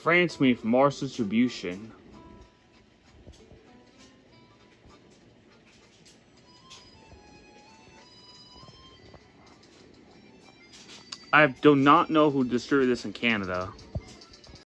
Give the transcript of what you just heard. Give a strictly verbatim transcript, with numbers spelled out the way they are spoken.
France made for Mars distribution. I do not know who distributed this in Canada.